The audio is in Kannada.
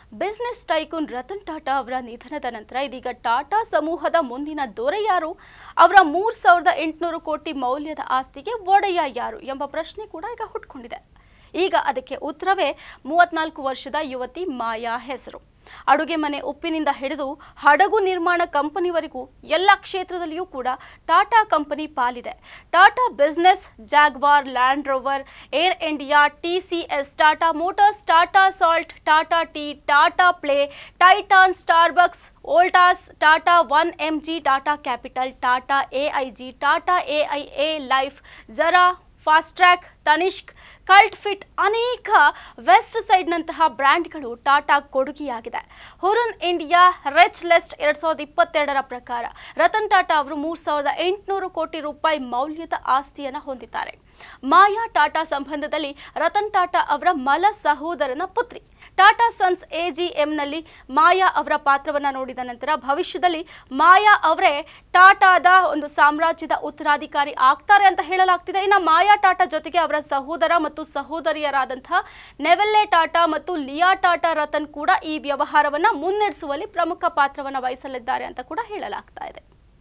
ಬಿಸಿನೆಸ್ ಟೈಕೂನ್ ರತನ್ ಟಾಟಾ ಅವರ ನಿಧನದ ನಂತರ ಇದೀಗ ಟಾಟಾ ಸಮೂಹದ ಮುಂದಿನ ದೊರೆ ಯಾರು, ಅವರ 3800 ಕೋಟಿ ಮೌಲ್ಯದ ಆಸ್ತಿಗೆ ಒಡೆಯ ಯಾರು ಎಂಬ ಪ್ರಶ್ನೆ ಕೂಡ ಈಗ ಹುಟ್ಟುಕೊಂಡಿದೆ. ಈಗ ಅದಕ್ಕೆ ಉತ್ತರವೇ 34 ವರ್ಷದ ಯುವತಿ ಮಾಯಾ ಹೆಸರು. ಅಡುಗೆ ಮನೆ ಉಪ್ಪಿನಿಂದ ಹಿಡಿದು ಹಡಗು ನಿರ್ಮಾಣ ಕಂಪನಿವರೆಗೂ ಎಲ್ಲ ಕ್ಷೇತ್ರದಲ್ಲಿಯೂ ಕೂಡ ಟಾಟಾ ಕಂಪನಿ ಪಾಲಿದೆ. Tata business, Jaguar, Land Rover, Air India, TCS, Tata Motors, Tata salt, Tata tea, Tata Play, Titan, Starbucks, Voltas, Tata 1mg, Tata Capital, Tata AIG, Tata AIA Life, Zara, Fastrack, Tanishq, Cult Fit, ಅನೇಕ ವೆಸ್ಟ್ ಸೈಡ್ನಂತಹ ಬ್ರ್ಯಾಂಡ್ಗಳು ಟಾಟಾ ಕೊಡುಗೆಯಾಗಿದೆ. ಹುರುನ್ ಇಂಡಿಯಾ ರಿಚ್ ಲಿಸ್ಟ್ 2022ರ ಪ್ರಕಾರ ರತನ್ ಟಾಟಾ ಅವರು 3800 ಕೋಟಿ ರೂಪಾಯಿ ಮೌಲ್ಯದ ಆಸ್ತಿಯನ್ನು ಹೊಂದಿದ್ದಾರೆ. ಮಾಯಾ ಟಾಟಾ ಸಂಬಂಧದಲ್ಲಿ ರತನ್ ಟಾಟಾ ಅವರ ಮಲ ಸಹೋದರನ ಪುತ್ರಿ. ಟಾಟಾ ಸನ್ಸ್ AGMನಲ್ಲಿ ಮಾಯಾ ಅವರ ಪಾತ್ರವನ್ನು ನೋಡಿದ ನಂತರ ಭವಿಷ್ಯದಲ್ಲಿ ಮಾಯಾ ಅವರೇ ಟಾಟಾದ ಒಂದು ಸಾಮ್ರಾಜ್ಯದ ಉತ್ತರಾಧಿಕಾರಿ ಆಗ್ತಾರೆ ಅಂತ ಹೇಳಲಾಗ್ತಿದೆ. ಇನ್ನು ಮಾಯಾ ಟಾಟಾ ಜೊತೆಗೆ ಅವರ ಸಹೋದರ ಮತ್ತು ಸಹೋದರಿಯರಾದಂತಹ ನೆವೆಲ್ಲೆ ಟಾಟಾ ಮತ್ತು ಲಿಯಾ ಟಾಟಾ ರತನ್ ಕೂಡ ಈ ವ್ಯವಹಾರವನ್ನು ಮುನ್ನಡೆಸುವಲ್ಲಿ ಪ್ರಮುಖ ಪಾತ್ರವನ್ನು ವಹಿಸಲಿದ್ದಾರೆ ಅಂತ ಕೂಡ ಹೇಳಲಾಗ್ತಾ ಇದೆ.